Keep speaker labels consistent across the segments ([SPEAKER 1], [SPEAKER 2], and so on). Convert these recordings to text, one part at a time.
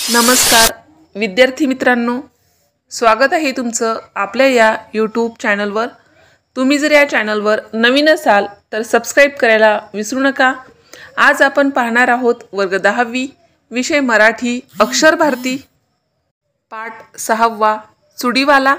[SPEAKER 1] नमस्कार विद्यार्थी मित्रांनो, स्वागत आहे तुमचं आपल्या या यूट्यूब चॅनलवर। तुम्ही जर या चॅनलवर नवीन असाल तर सबस्क्राइब करायला विसरू नका। आज आपण पाहणार आहोत वर्ग 10वी विषय मराठी अक्षर भारती पाठ 6वा चुडीवाला।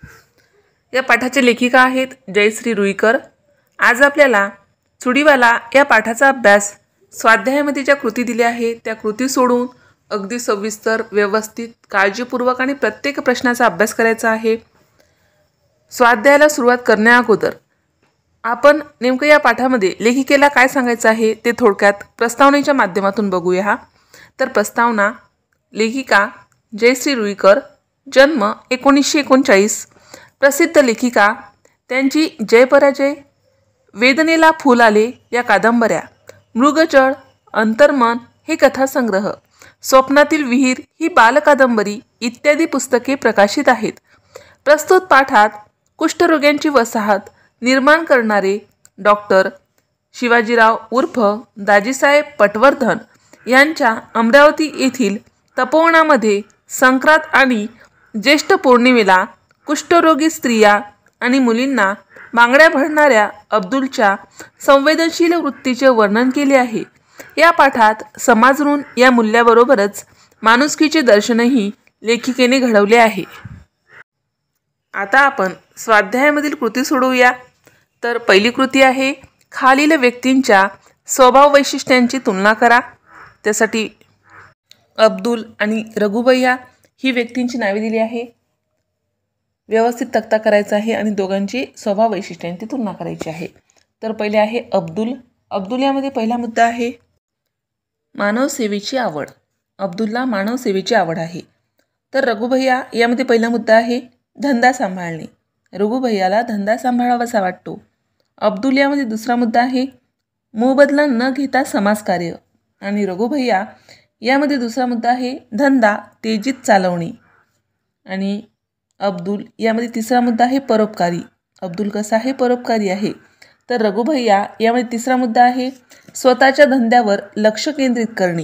[SPEAKER 1] या पाठाचे लेखिका आहेत जयश्री रुईकर। आज आपल्याला चुडीवाला या पाठाचा अभ्यास स्वाध्यायामध्ये ज्या कृती दिल्या आहेत त्या कृती सोडून अगदी सविस्तर व्यवस्थित काळजीपूर्वक आणि प्रत्येक प्रश्नाचा अभ्यास करायचा आहे। स्वाध्यायाला सुरुवात करण्याअगोदर आपण नेमकं या पाठामध्ये लेखिकेला काय सांगायचं आहे ते थोडक्यात प्रस्तावनेच्या माध्यमातून बघूया। तर प्रस्तावना, लेखिका जयश्री रुईकर, जन्म 1939, प्रसिद्ध लेखिका, त्यांची जय पराजय, वेदनेला फूल आले या कादंबऱ्या, मृगजळ, अंतर्मन हे कथासंग्रह, स्वप्नातील विहीर ही बालकादंबरी इत्यादी पुस्तके प्रकाशित आहेत। प्रस्तुत पाठात कुष्ठरोग्यांची वसाहत निर्माण करणारे डॉक्टर शिवाजीराव उर्फ दाजीसाहेब पटवर्धन यांच्या अमरावती येथील तपोवनामध्ये संक्रांत आणि ज्येष्ठ पौर्णिमेला कुष्ठरोगी स्त्रिया आणि मुलींना बांगड्या भरणाऱ्या अब्दुलच्या संवेदनशील वृत्तीचे वर्णन केले आहे। या पाठात समाज ऋण या मूल्याबरोबरच माणुसकीचे दर्शनही लेखिकेने घडवले आहे। आता आपण स्वाध्यायामधील कृती सोडवूया। तर पहिली कृती आहे खालील व्यक्तींच्या स्वभाव वैशिष्ट्यांची तुलना करा। त्यासाठी अब्दुल आणि रघुभैया ही व्यक्तींची नावे दिली आहे। व्यवस्थित तक्ता करायचा आहे आणि दोघांची स्वभाव वैशिष्ट्यांची तुलना करायची आहे। तर पहिले आहे अब्दुल। अब्दुल यामध्ये पहिला मुद्दा आहे मानवसेवेची आवड। अब्दुलला मानवसेवेची आवड आहे। तर रघुभैया यामध्ये पहिला मुद्दा आहे धंदा सांभाळणे। रघुभैयाला धंदा सांभाळावासा वाटतो। अब्दुल यामध्ये दुसरा मुद्दा आहे मोबदला न घेता समाजकार्य आणि रघुभैया यामध्ये दुसरा मुद्दा आहे धंदा तेजीत चालवणे आणि अब्दुल यामध्ये तिसरा मुद्दा आहे परोपकारी। अब्दुल कसा आहे? परोपकारी आहे। तर रघुभैया यामध्ये तिसरा मुद्दा आहे स्वतःच्या धंद्यावर लक्ष केंद्रित करणे।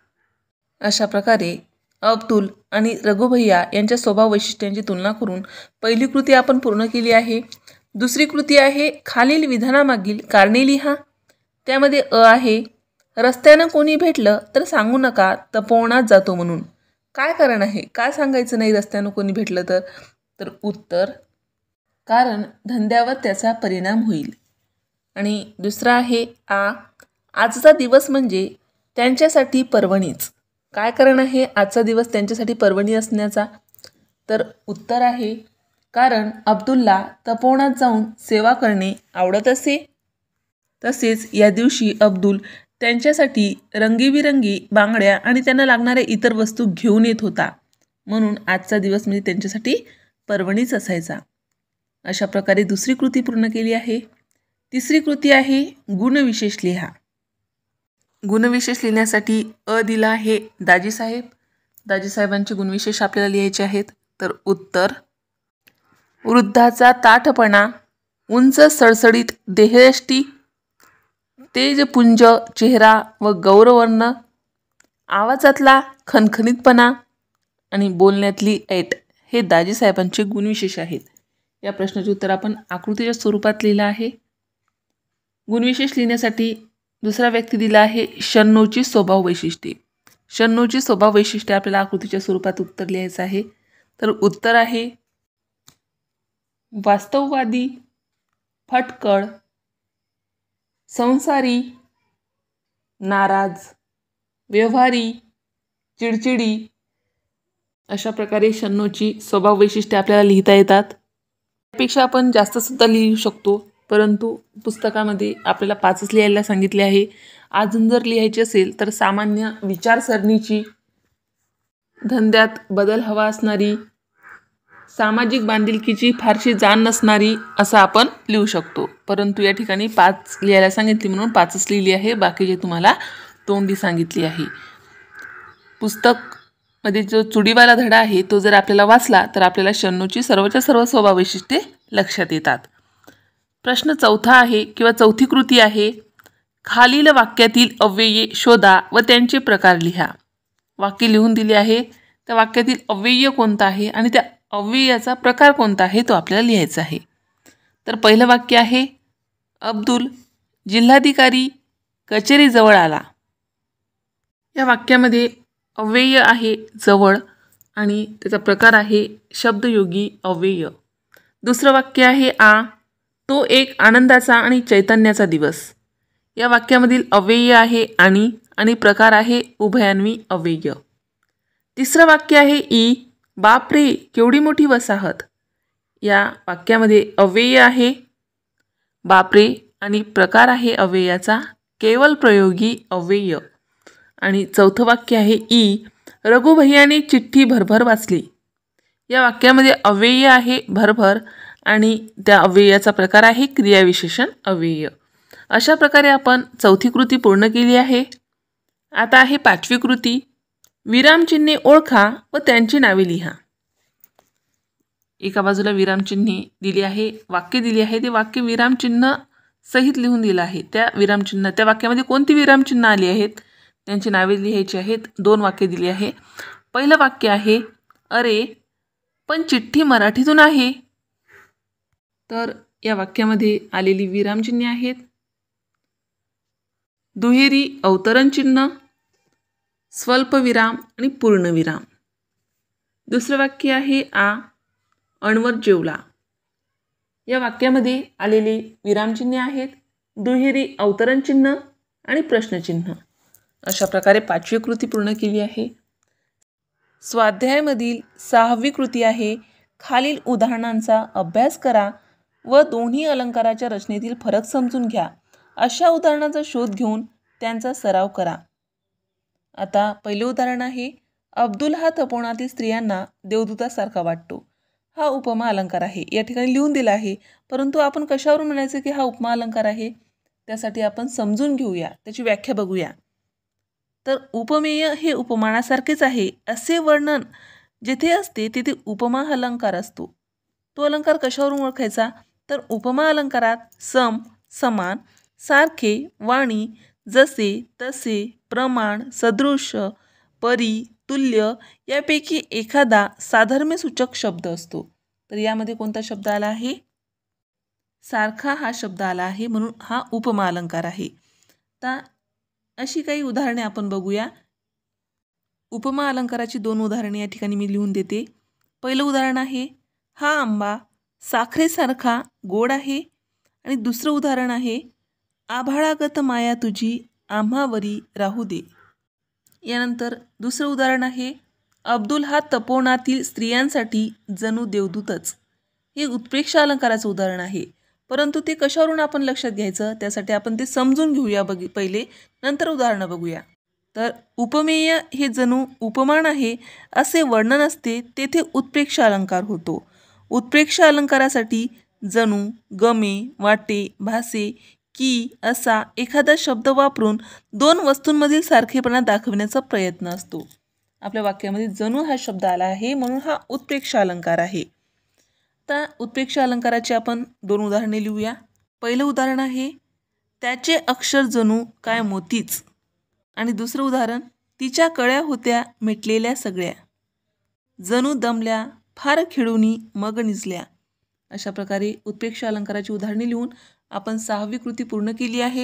[SPEAKER 1] अशा प्रकारे अब्दुल आणि रघुभैया यांच्या स्वभाव वैशिष्ट्यांची तुलना करून पहिली कृती आपण पूर्ण केली आहे। दुसरी कृती आहे खालील विधानामागील कारणे लिहा। त्यामध्ये अ आहे रस्त्यानं कोणी भेटलं तर सांगू नका तपोवनात जातो म्हणून। काय कारण आहे? काय सांगायचं नाही रस्त्यानं कोणी भेटलं तर? तर उत्तर कारण धंद्यावर त्याचा परिणाम होईल। आणि दुसरा आहे आजचा दिवस म्हणजे त्यांच्यासाठी पर्वणीच। काय कारण आहे आजचा दिवस त्यांच्यासाठी पर्वणी असण्याचा? तर उत्तर आहे कारण अब्दुलला तपोवनात जाऊन सेवा करणे आवडत असे। तसेच या दिवशी अब्दुल त्यांच्यासाठी रंगीबिरंगी बांगड्या आणि त्यांना लागणाऱ्या इतर वस्तू घेऊन येत होता, म्हणून आजचा दिवस म्हणजे त्यांच्यासाठी पर्वणीच असायचा। अशा प्रकारे दुसरी कृती पूर्ण केली आहे। तिसरी कृती आहे गुणविशेष लिहा। गुणविशेष लिहिण्यासाठी अ दिला आहे दाजीसाहेब। दाजीसाहेबांचे गुणविशेष आपल्याला लिहायचे आहेत। तर उत्तर वृद्धाचा ताठपणा, उंच सडसडीत देहयष्टी, तेजपुंज चेहरा व गौरवर्ण, आवाजातला खणखणीतपणा आणि बोलण्यातली ऐट हे दाजीसाहेबांचे गुणविशेष आहेत। या प्रश्नाचे उत्तर आपण आकृतीच्या स्वरूपात लिहिलं आहे। गुणविशेष लिहिण्यासाठी दुसरा व्यक्ती दिला आहे शण्णूची स्वभाव वैशिष्ट्ये। शण्णूची स्वभाव वैशिष्ट्ये आपल्याला आकृतीच्या स्वरूपात उत्तर लिहायचं आहे। तर उत्तर आहे वास्तववादी, फटकळ, संसारी, नाराज, व्यवहारी, चिडचिडी। अशा प्रकारे शण्णूची स्वभाव वैशिष्ट्ये आपल्याला लिहिता येतात। त्यापेक्षा आपण जास्त सुद्धा लिहू शकतो, परंतु पुस्तकामध्ये आपल्याला 5च लिहायला सांगितले आहे। अजून जर लिहायची असेल तर सामान्य विचारसरणीची, धंद्यात बदल हवा असणारी, सामाजिक बांधिलकीची फारशी जाण नसणारी असं आपण लिहू शकतो। परंतु या ठिकाणी 5 लिहायला सांगितली म्हणून 5च लिहिली आहे, बाकीचे तुम्हाला तोंडी सांगितली आहे। पुस्तकमध्ये जो चुडीवाला धडा आहे तो जर आपल्याला वाचला तर आपल्याला शण्णूची सर्वच्या सर्व स्वभाव वैशिष्ट्ये लक्षात येतात। प्रश्न चौथा आहे किंवा चौथी कृती आहे खालील वाक्यातील अव्यये शोधा व त्यांचे प्रकार लिहा। वाक्य लिहून दिले आहे. त्या वाक्यातील अव्यय कोणता आहे आणि त्या अव्ययाचा प्रकार कोणता आहे तो आपल्याला लिहायचा आहे. तर पहिलं वाक्य आहे, अब्दुल जिल्हाधिकारी कचेरीजवळ आला. या वाक्यामध्ये अव्यय आहे जवळ आणि त्याचा प्रकार आहे शब्दयोगी अव्यय. दुसरं वाक्य आहे, तो एक आनंदाचा आणि चैतन्याचा दिवस. या वाक्यामधील अव्यय आहे आणि प्रकार आहे उभयान्वी अव्यय. तिसरं वाक्य आहे, बापरे केवढी मोठी वसाहत. या वाक्यामध्ये अव्यय आहे बापरे आणि प्रकार आहे अव्ययाचा केवल प्रयोगी अव्यय. आणि चौथं वाक्य आहे, रघु भैयाने चिठ्ठी भरभर वाचली. या वाक्यामध्ये अव्यय आहे भरभर आणि त्या अव्ययाचा प्रकार आहे क्रियाविशेषण अव्यय. अशा प्रकारे आपण चौथी कृती पूर्ण केली आहे. आता आहे पाचवी कृती, विरामचिन्हे ओळखा व त्यांची नावे लिहा. एका बाजूला विरामचिन्हे दिली आहे, वाक्य दिली आहे, ते वाक्य विरामचिन्ह सहित लिहून दिलं आहे. त्या वाक्यामध्ये कोणती विरामचिन्ह आली आहेत त्यांची नावे लिहायची आहेत. 2 वाक्य दिली आहे. पहिलं वाक्य आहे, अरे पण चिठ्ठी मराठीतून आहे. तर या वाक्यामध्ये आलेली विरामचिन्हे आहेत, दुहेरी अवतरण चिन्ह, स्वल्पविराम आणि पूर्णविराम. दुसरं वाक्य आहे, अनवर जेवला. या वाक्यामध्ये आलेले विरामचिन्हे आहेत, दुहेरी अवतरण चिन्ह आणि प्रश्नचिन्ह. अशा प्रकारे पाचवी कृती पूर्ण केली आहे. स्वाध्यायामधील 6वी कृती आहे, खालील उदाहरणांचा अभ्यास करा व दोन्ही अलंकाराच्या रचनेतील फरक समजून घ्या. अशा उदाहरणांचा शोध घेऊन त्यांचा सराव करा. आता पहिले उदाहरण आहे, अब्दुल हा तपोवनातील स्त्रियांना देवदूतासारखा वाटतो. हा उपमा अलंकार आहे. या ठिकाणी लिहून दिला आहे, परंतु आपण कशावरून म्हणायचं की हा उपमा अलंकार आहे, त्यासाठी आपण समजून घेऊया, त्याची व्याख्या बघूया. तर उपमेय हे उपमानासारखेच आहे असे वर्णन जेथे असते तेथे उपमा अलंकार असतो. तो अलंकार कशावरून ओळखायचा, तर उपमा अलंकारात सम, समान, सारखे, वाणी, जसे, तसे, प्रमाण, सदृश्य, परी, तुल्य यापैकी एखादा साधर्म्यसूचक शब्द असतो. तर यामध्ये कोणता शब्द आला आहे, सारखा हा शब्द आला आहे, म्हणून हा उपमा अलंकार आहे. तर अशी काही उदाहरणे आपण बघूया. उपमा अलंकाराची 2 उदाहरणे या ठिकाणी मी लिहून देते. पहिलं उदाहरण आहे, हा आंबा साखरेसारखा गोड आहे. आणि दुसरं उदाहरण आहे, आभाळागत माया तुझी आम्हावरी राहू दे. यानंतर दुसरं उदाहरण आहे, अब्दुल हा तपोवनातील स्त्रियांसाठी जणू देवदूतच. हे उत्प्रेक्षा अलंकाराचं उदाहरण आहे, परंतु ते कशावरून आपण लक्षात घ्यायचं, त्यासाठी आपण ते समजून घेऊया पहिले, नंतर उदाहरणं बघूया. तर उपमेय हे जणू उपमान आहे असे वर्णन असते तेथे उत्प्रेक्षा अलंकार होतो. उत्प्रेक्षा अलंकारासाठी जणू, गमे, वाटे, भासे, की असा एखादा शब्द वापरून 2 वस्तूंमधील सारखेपणा दाखवण्याचा प्रयत्न असतो. आपल्या वाक्यामध्ये जणू हा शब्द आला आहे, म्हणून हा उत्प्रेक्षा अलंकार आहे. आता उत्प्रेक्षा अलंकाराची आपण 2 उदाहरणे लिहूया. पहिलं उदाहरण आहे, त्याचे अक्षर जणू काय मोतीच. आणि दुसरं उदाहरण, तिच्या कळ्या होत्या मिटलेल्या सगळ्या, जणू दमल्या फार खेळूनी मग निजल्या. अशा प्रकारे उत्प्रेक्षा अलंकाराची उदाहरणे लिहून आपण 6वी कृती पूर्ण केली आहे.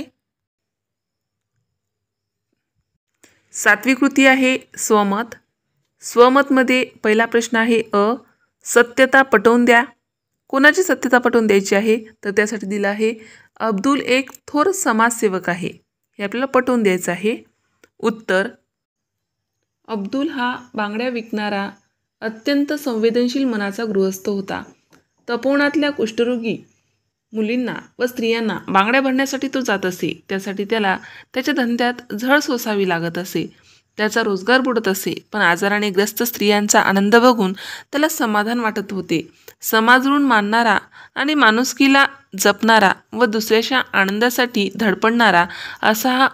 [SPEAKER 1] 7वी कृती आहे स्वमत. स्वमतमध्ये पहिला प्रश्न आहे, सत्यता पटवून द्या. कोणाची सत्यता पटवून द्यायची आहे, तर त्यासाठी दिलं आहे, अब्दुल एक थोर समाजसेवक आहे. हे आपल्याला पटवून द्यायचं आहे. उत्तर, अब्दुल हा बांगड्या विकणारा अत्यंत संवेदनशील मनाचा गृहस्थ होता. तपोवनातल्या कुष्ठरोगी मुलींना व स्त्रियांना बांगड्या भरण्यासाठी तो जात असे. त्यासाठी त्याला त्याच्या धंद्यात झळ सोसावी लागत असे. त्याचा रोजगार बुडत असे, पण आजाराने ग्रस्त स्त्रियांचा आनंद बघून त्याला समाधान वाटत होते. समाज ऋण मानणारा आणि माणुसकीला जपणारा व दुसऱ्याच्या आनंदासाठी धडपडणारा असा हा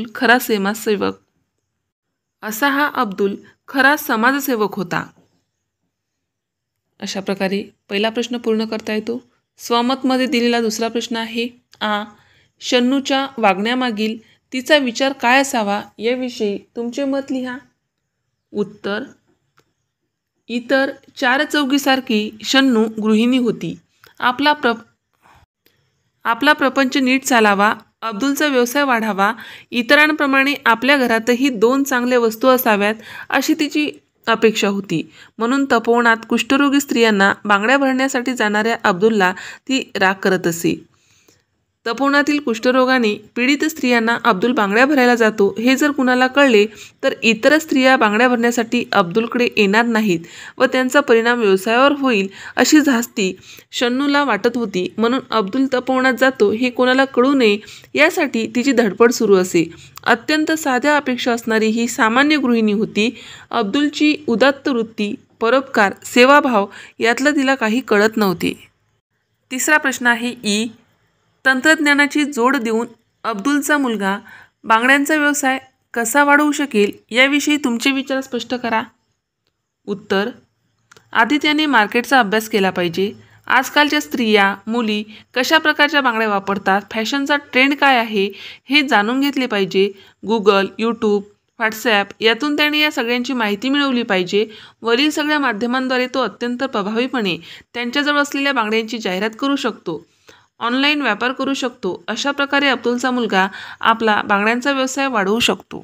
[SPEAKER 1] अब्दुल खरा समाजसेवक होता. अशा प्रकारे पहिला प्रश्न पूर्ण करता येतो. स्वमतमध्ये दिलेला दुसरा प्रश्न आहे, शन्नूच्या वागण्यामागील तिचा विचार काय असावा याविषयी तुमचे मत लिहा. उत्तर इतर चार चौघीसारखी शन्नू गृहिणी होती. आपला प्रपंच नीट चालावा, अब्दुलचा व्यवसाय वाढावा, इतरांप्रमाणे आपल्या घरातही 2 चांगल्या वस्तू असाव्यात अशी तिची अपेक्षा होती. म्हणून तपोवनात कुष्ठरोगी स्त्रियांना बांगड्या भरण्यासाठी जाणाऱ्या अब्दुलला ती राग करत असे. तपोवनातील कुष्ठरोगाने पीडित स्त्रियांना अब्दुल बांगड्या भरायला जातो हे जर कुणाला कळले तर इतर स्त्रिया बांगड्या भरण्यासाठी अब्दुलकडे येणार नाहीत व त्यांचा परिणाम व्यवसायावर होईल अशी धास्ती शन्नूला वाटत होती. म्हणून अब्दुल तपोवनात जातो हे कोणाला कळू नये यासाठी तिची धडपड सुरू असे. अत्यंत साध्या अपेक्षा असणारी ही सामान्य गृहिणी होती. अब्दुलची उदात्त वृत्ती, परोपकार, सेवाभाव यातलं तिला काही कळत नव्हते. तिसरा प्रश्न आहे ई. तंत्रज्ञानाची जोड देऊन अब्दुलचा मुलगा बांगड्यांचा व्यवसाय कसा वाढवू शकेल याविषयी तुमचे विचार स्पष्ट करा. उत्तर आधी त्याने मार्केटचा अभ्यास केला पाहिजे. आजकालच्या स्त्रिया, मुली कशा प्रकारच्या बांगड्या वापरतात, फॅशनचा ट्रेंड काय आहे हे जाणून घेतले पाहिजे. गुगल, यूट्यूब, व्हॉट्सॲप यातून त्याने या सगळ्यांची माहिती मिळवली पाहिजे. वरील सगळ्या माध्यमांद्वारे तो अत्यंत प्रभावीपणे त्यांच्याजवळ असलेल्या बांगड्यांची जाहिरात करू शकतो, ऑनलाईन व्यापार करू शकतो. अशा प्रकारे अब्दुलचा मुलगा आपला बांगड्यांचा व्यवसाय वाढवू शकतो.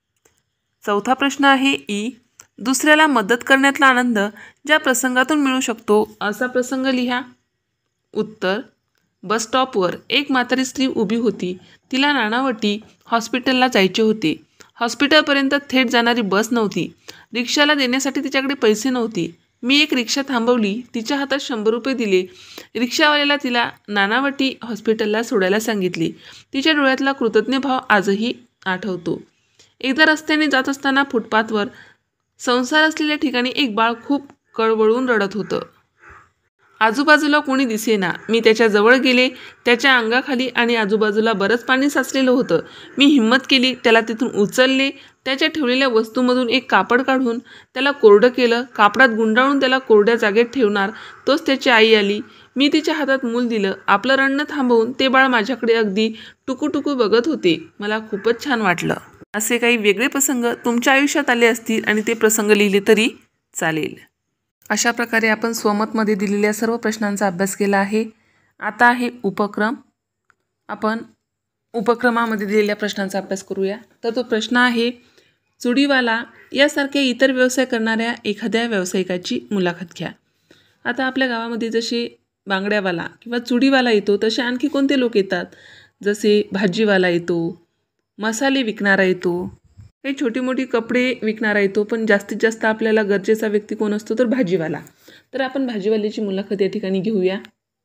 [SPEAKER 1] चौथा प्रश्न आहे ई. दुसऱ्याला मदत करण्यातला आनंद ज्या प्रसंगातून मिळू शकतो असा प्रसंग लिहा. उत्तर बस स्टॉपवर एक म्हातारी स्त्री उभी होती. तिला नानावटी हॉस्पिटलला जायचे होते. हॉस्पिटलपर्यंत थेट जाणारी बस नव्हती. रिक्षाला देण्यासाठी तिच्याकडे पैसे नव्हते. मी एक रिक्षा थांबवली, तिच्या हातात 100 रुपये दिले. रिक्षावाल्याला तिला नानावटी हॉस्पिटलला सोडायला सांगितले. तिच्या डोळ्यातला कृतज्ञ भाव आजही आठवतो. एकदा रस्त्याने जात असताना फुटपाथवर संसार असलेल्या ठिकाणी एक बाळ खूप कळवळून रडत होतं. आजूबाजूला कोणी दिसेना. मी त्याच्या जवळ गेले. त्याच्या अंगाखाली आणि आजूबाजूला बरंच पाणी साचलेलं होतं. मी हिंमत केली, त्याला तिथून उचलले. त्याच्या ठेवलेल्या वस्तूमधून एक कापड काढून त्याला कोरडं केलं. कापडात गुंडाळून त्याला कोरड्या जागेत ठेवणार तोच त्याची आई आली. मी तिच्या हातात मूल दिलं. आपलं रडणं थांबवून ते बाळ माझ्याकडे अगदी टुकूटुकू बघत होते. मला खूपच छान वाटलं. असे काही वेगळे प्रसंग तुमच्या आयुष्यात आले असतील आणि ते प्रसंग लिहिले तरी चालेल. अशा प्रकारे आपण स्वमतमध्ये दिलेल्या सर्व प्रश्नांचा अभ्यास केला आहे. आता आहे उपक्रम. आपण उपक्रमामध्ये दिलेल्या प्रश्नांचा अभ्यास करूया. तर तो प्रश्न आहे चुडीवाला यासारख्या इतर व्यवसाय करणाऱ्या एखाद्या व्यावसायिकाची मुलाखत घ्या. आता आपल्या गावामध्ये जसे बांगड्यावाला किंवा चुडीवाला येतो तसे आणखी कोणते लोक येतात, जसे भाजीवाला येतो, मसाले विकणारा येतो, काही छोटी मोठी कपडे विकणारा येतो. पण जास्तीत जास्त आपल्याला गरजेचा व्यक्ती कोण असतो तर भाजीवाला. तर आपण भाजीवाल्याची मुलाखत या ठिकाणी घेऊया.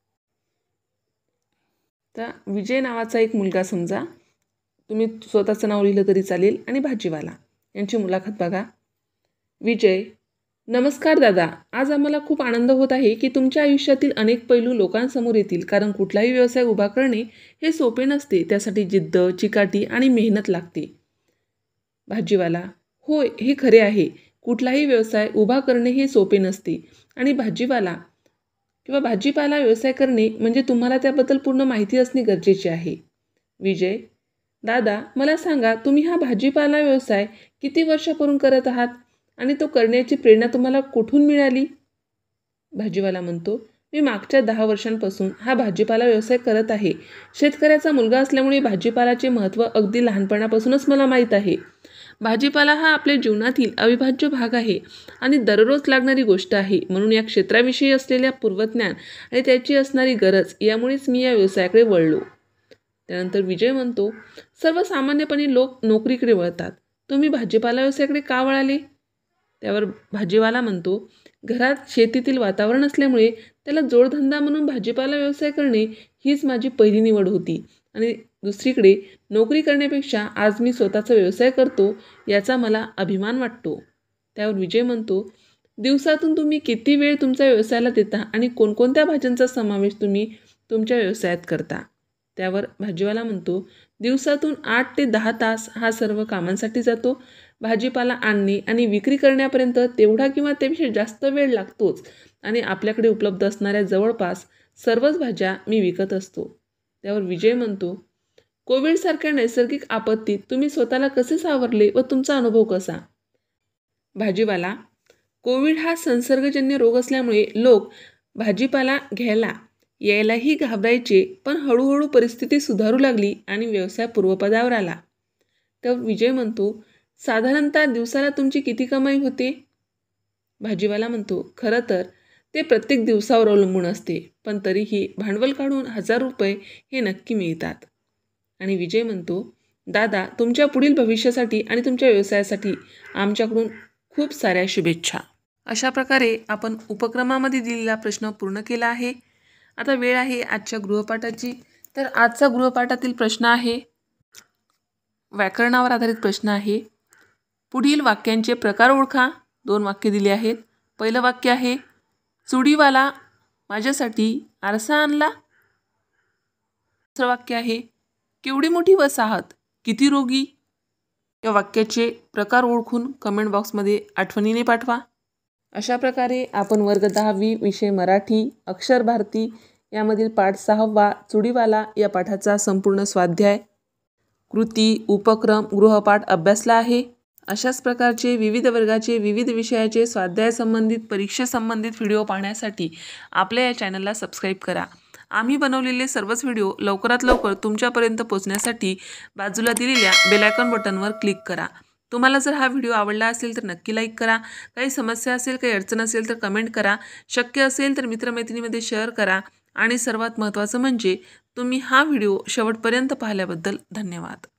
[SPEAKER 1] तर विजय नावाचा एक मुलगा समजा, तुम्ही स्वतःचं नाव लिहिलं तरी चालेल, आणि भाजीवाला यांची मुलाखत बघा. विजय: नमस्कार दादा, आज आम्हाला खूप आनंद होत आहे की तुमच्या आयुष्यातील अनेक पैलू लोकांसमोर येतील, कारण कुठलाही व्यवसाय उभा करणे हे सोपे नसते. त्यासाठी जिद्द, चिकाटी आणि मेहनत लागते. भाजीवाला: होय, हे खरे आहे. कुठलाही व्यवसाय उभा करणे हे सोपे नसते आणि भाजीवाला किंवा भाजीपाला व्यवसाय करणे म्हणजे तुम्हाला त्याबद्दल पूर्ण माहिती असणे गरजेचे आहे. विजय: दादा, मला सांगा, तुम्ही हा भाजीपाला व्यवसाय किती वर्षापासून करत आहात आणि तो करण्याची प्रेरणा तुम्हाला कुठून मिळाली? भाजीवाला म्हणतो, मी मागच्या 10 वर्षांपासून हा भाजीपाला व्यवसाय करत आहे. शेतकऱ्याचा मुलगा असल्यामुळे भाजीपालाचे महत्त्व अगदी लहानपणापासूनच मला माहीत आहे. भाजीपाला हा आपल्या जीवनातील अविभाज्य भाग आहे आणि दररोज लागणारी गोष्ट आहे. म्हणून या क्षेत्राविषयी असलेल्या पूर्वज्ञान आणि त्याची असणारी गरज यामुळेच मी या व्यवसायाकडे वळलो. त्यानंतर विजय म्हणतो, सर्वसामान्यपणे लोक नोकरीकडे वळतात. तुम्ही भाजीपाला व्यवसायाकडे का वळाले? त्यावर भाजीवाला म्हणतो, घरात शेतीतील वातावरण असल्यामुळे त्याला जोडधंदा म्हणून भाजीपाला व्यवसाय करणे हीच माझी पहिली निवड होती आणि दुसरीकडे नोकरी करण्यापेक्षा आज मी स्वतःचा व्यवसाय करतो याचा मला अभिमान वाटतो. त्यावर विजय म्हणतो, दिवसातून तुम्ही किती वेळ तुमच्या व्यवसायाला देता आणि कोणकोणत्या भाज्यांचा समावेश तुम्ही तुमच्या व्यवसायात करता? त्यावर भाजीवाला म्हणतो, दिवसातून 8 ते 10 तास हा सर्व कामांसाठी जातो. भाजीपाला आणणे आणि विक्री करण्यापर्यंत तेवढा किंवा त्यापेक्षा जास्त वेळ लागतोच आणि आपल्याकडे उपलब्ध असणाऱ्या जवळपास सर्वच भाज्या मी विकत असतो. त्यावर विजय म्हणतो, कोविडसारख्या नैसर्गिक आपत्तीत तुम्ही स्वतःला कसे सावरले व तुमचा अनुभव कसा? भाजीवाला, कोविड हा संसर्गजन्य रोग असल्यामुळे लोक भाजीपाला घ्यायला यायलाही घाबरायचे, पण हळूहळू परिस्थिती सुधारू लागली आणि व्यवसाय पूर्वपदावर आला. तर विजय म्हणतो, साधारणतः दिवसाला तुमची किती कमाई होते? भाजीवाला म्हणतो, खरं तर ते प्रत्येक दिवसावर अवलंबून असते, पण तरीही भांडवल काढून 1000 रुपये हे नक्की मिळतात. आणि विजय म्हणतो, दादा, तुमच्या पुढील भविष्यासाठी आणि तुमच्या व्यवसायासाठी आमच्याकडून खूप साऱ्या शुभेच्छा. अशा प्रकारे आपण उपक्रमामध्ये दिलेला प्रश्न पूर्ण केला आहे. आता वेळ आहे आजच्या गृहपाठाची. तर आजचा गृहपाठातील प्रश्न आहे, व्याकरणावर आधारित प्रश्न आहे. पुढील वाक्यांचे प्रकार ओळखा. 2 वाक्य दिली आहेत. पहिलं वाक्य आहे, चुडीवाला माझ्यासाठी आरसा आणला. दुसरं वाक्य आहे, केवढी मोठी वसाहत, किती रोगी. या वाक्याचे प्रकार ओळखून कमेंट बॉक्समध्ये आठवणीने पाठवा. अशा प्रकारे आपण वर्ग 10वी विषय मराठी अक्षर भारती यामधील पाठ 6वा चुडीवाला या पाठाचा संपूर्ण स्वाध्याय, कृती, उपक्रम, गृहपाठ अभ्यासला आहे. अशाच प्रकारचे विविध वर्गाचे विविध विषयाचे स्वाध्याय संबंधित परीक्षेसंबंधित व्हिडिओ पाहण्यासाठी आपल्या या चॅनलला सबस्क्राईब करा. आम्ही बनवलेले सर्वच व्हिडिओ लवकरात लवकर तुमच्यापर्यंत पोहोचण्यासाठी बाजूला दिलेल्या बेल आयकॉन बटनवर क्लिक करा. तुम्हाला जर हा व्हिडिओ आवडला असेल तर नक्की लाईक करा. काही समस्या असेल, काही अडचण असेल तर कमेंट करा. शक्य असेल तर मित्रमैत्रिणीमध्ये शेअर करा. आणि सर्वात महत्त्वाचं म्हणजे तुम्ही हा व्हिडिओ शेवटपर्यंत पाहिल्याबद्दल धन्यवाद.